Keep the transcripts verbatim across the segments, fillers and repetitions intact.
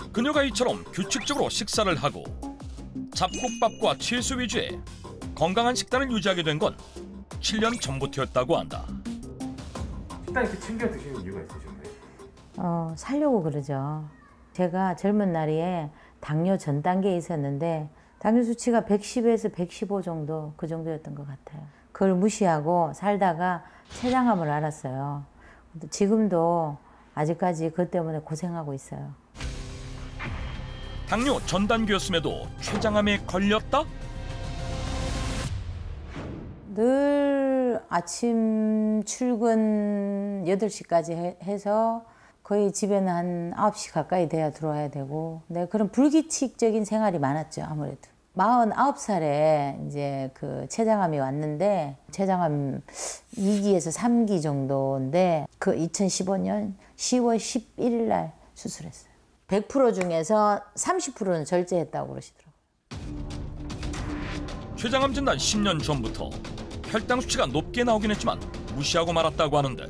그녀가 이처럼 규칙적으로 식사를 하고 잡곡밥과 채소 위주의 건강한 식단을 유지하게 된 건 칠 년 전부터였다고 한다. 식단 이렇게 챙겨 드시는 이유가 있으신가요? 어, 살려고 그러죠. 제가 젊은 나이에 당뇨 전 단계에 있었는데 당뇨 수치가 백십에서 백십오 정도 그 정도였던 것 같아요. 그걸 무시하고 살다가 췌장암을 앓았어요. 지금도 아직까지 그것 때문에 고생하고 있어요. 당뇨 전 단계였음에도 췌장암에 걸렸다? 늘 아침 출근 여덟 시까지 해, 해서 거의 집에는 한 아홉 시 가까이 돼야 들어와야 되고, 네, 그런 불규칙적인 생활이 많았죠, 아무래도. 마흔아홉 살에 이제 그 췌장암이 왔는데, 췌장암 이 기에서 삼 기 정도인데, 그 이천십오 년 시월 십일일 날 수술했어요. 백 퍼센트 중에서 삼십 퍼센트는 절제했다고 그러시더라고요. 췌장암 진단 십 년 전부터 혈당 수치가 높게 나오긴 했지만 무시하고 말았다고 하는데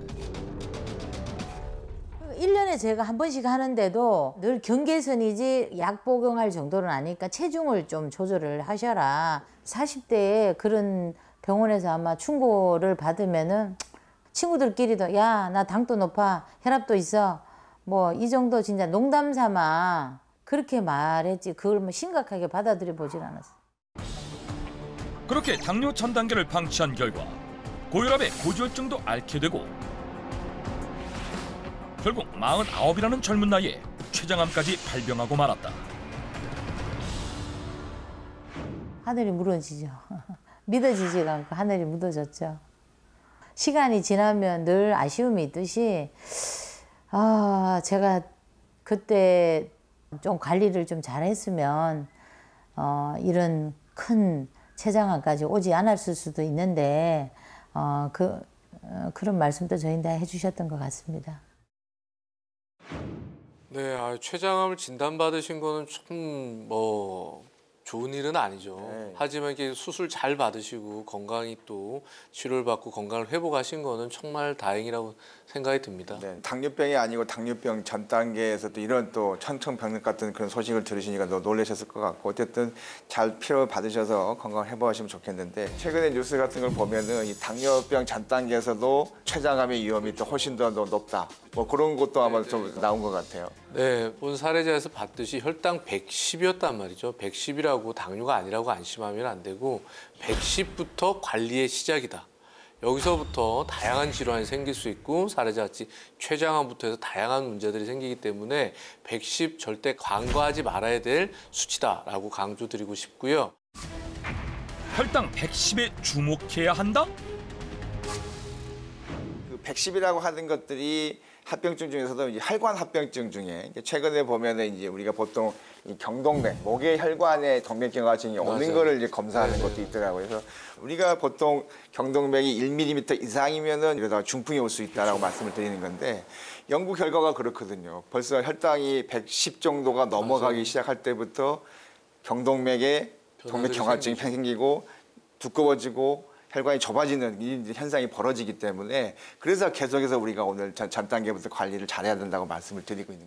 일 년에 제가 한 번씩 하는데도 늘 경계선이지 약 복용할 정도는 아니니까 체중을 좀 조절을 하셔라. 사십 대에 그런 병원에서 아마 충고를 받으면은 친구들끼리도 야, 나 당도 높아, 혈압도 있어, 뭐 이 정도 진짜 농담 삼아 그렇게 말했지 그걸 뭐 심각하게 받아들여 보질 않았어. 그렇게 당뇨 전 단계를 방치한 결과 고혈압에 고지혈증도 앓게 되고 결국 마흔아홉이라는 젊은 나이에 췌장암까지 발병하고 말았다. 하늘이 무너지죠. 믿어지지가 않고 하늘이 무너졌죠. 시간이 지나면 늘 아쉬움이 있듯이 아, 제가 그때 좀 관리를 좀 잘했으면 어, 이런 큰 췌장암까지 오지 않았을 수도 있는데 어, 그, 어, 그런 말씀도 저희한테 해주셨던 것 같습니다. 네, 아, 췌장암을 진단받으신 거는 좀 뭐 좋은 일은 아니죠. 네. 하지만 이렇게 수술 잘 받으시고 건강히 또 치료를 받고 건강을 회복하신 거는 정말 다행이라고 생각이 듭니다. 네, 당뇨병이 아니고 당뇨병 전 단계에서도 이런 또 천청병력 같은 그런 소식을 들으시니까 더 놀라셨을 것 같고 어쨌든 잘 치료 받으셔서 건강을 회복하시면 좋겠는데 최근에 뉴스 같은 걸 보면은 이 당뇨병 전 단계에서도 췌장암의 위험이 또 훨씬 더 높다. 뭐 그런 것도 아마 좀 나온 것 같아요. 네, 본 사례자에서 봤듯이 혈당 백십이었단 말이죠. 백십이라고 당뇨가 아니라고 안심하면 안 되고 백십부터 관리의 시작이다. 여기서부터 다양한 질환이 생길 수 있고 사례자같이 췌장암부터 해서 다양한 문제들이 생기기 때문에 백십 절대 간과하지 말아야 될 수치다라고 강조드리고 싶고요. 혈당 백십에 주목해야 한다? 그 백십이라고 하는 것들이 합병증 중에서도 이제 혈관 합병증 중에 최근에 보면은 이제 우리가 보통 이 경동맥, 목의 혈관에 동맥경화증이 오는 거를 이제 검사하는 네네. 것도 있더라고요. 그래서 우리가 보통 경동맥이 일 밀리미터 이상이면은 이러다가 중풍이 올 수 있다라고 그렇죠. 말씀을 드리는 건데 연구 결과가 그렇거든요. 벌써 혈당이 백십 정도가 넘어가기 맞아요. 시작할 때부터 경동맥에 동맥경화증이 생기고 두꺼워지고 혈관이 좁아지는 이 현상이 벌어지기 때문에 그래서 계속해서 우리가 오늘 전 단계부터 관리를 잘해야 된다고 말씀을 드리고 있는 거예요.